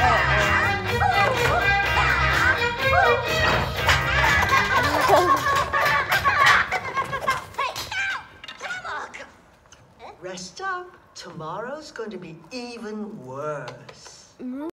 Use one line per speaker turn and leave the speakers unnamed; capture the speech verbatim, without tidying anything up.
Rest up. Tomorrow's going to be even worse.